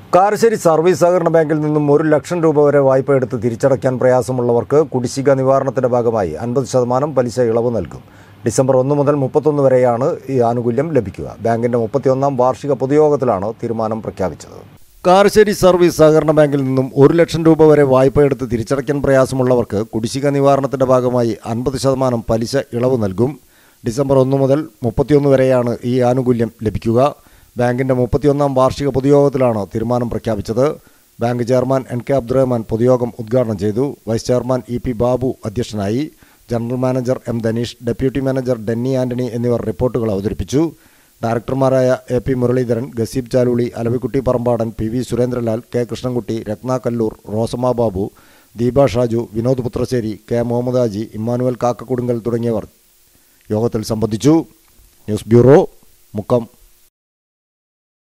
Karassery service സഹകരണ ബാങ്കിൽ നിന്നും 1 ലക്ഷം രൂപ വരെ വായ്പ എടുത്ത് തിരിച്ചടയ്ക്കാൻ പ്രയാസമുള്ളവർക്ക് കുടിശ്ശിക നിവാരണത്തിന്റെ ഭാഗമായി 50% പലിശ ഇളവ് നൽകും. ഡിസംബർ 1 മുതൽ 31 വരെയാണ് ഈ ആനുകൂല്യം ലഭിക്കുക. ബാങ്കിന്റെ 31ാം വാർഷിക പൊതുയോഗത്തിലാണ് തീരുമാനം പ്രഖ്യാപിച്ചത്. കാരശ്ശേരി സർവീസ് സഹകരണ ബാങ്കിൽ നിന്നും 1 ലക്ഷം രൂപ വരെ വായ്പ എടുത്ത് തിരിച്ചടയ്ക്കാൻ പ്രയാസമുള്ളവർക്ക് കുടിശ്ശിക നിവാരണത്തിന്റെ ഭാഗമായി 50% പലിശ ഇളവ് നൽകും. ഡിസംബർ 1 മുതൽ 31 വരെയാണ് ഈ ആനുകൂല്യം ലഭിക്കുക. ബാങ്കിന്റെ 31ാം വാർഷിക പൊതുയോഗത്തിലാണ് തീരുമാനം പ്രഖ്യാപിച്ചത്. ബാങ്ക് ചെയർമാൻ NK അബ്ദുറഹ്മാൻ പൊതുയോഗം ഉദ്ഘാടനം ചെയ്തു. വൈസ് ചെയർമാൻ EP ബാബു അധ്യക്ഷനായി. General manager M Dhaneesh, deputy manager Denny Antony എന്നിവർ റിപ്പോർട്ടുകൾ അവതരിപ്പിച്ചു. ഡയറക്ടർമാരായ AP Muraleedharan, Gazeeb Chaluli, Alavikutty Parambadan, PV Surendralal, K Krishnankutty, Ratna Kallur, Rosamma Babu, Deepa Shaju, Vinod Puthrasseri, K Muhammad Haji, Immanuel Kakkakudungal തുടങ്ങിയവർ യോഗത്തിൽ സംബന്ധിച്ചു. News bureau, Mukkam.